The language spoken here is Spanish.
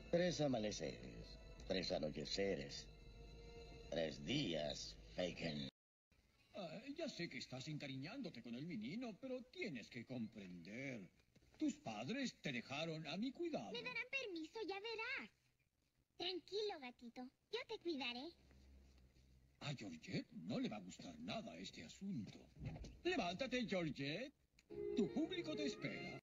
3 amaneceres, 3 anocheceres, 3 días, Fagin. Ya sé que estás encariñándote con el menino, pero tienes que comprender. Tus padres te dejaron a mi cuidado. Me darán permiso, ya verás. Tranquilo, gatito. Yo te cuidaré. A Georgette no le va a gustar nada este asunto. Levántate, Georgette. Tu público te espera.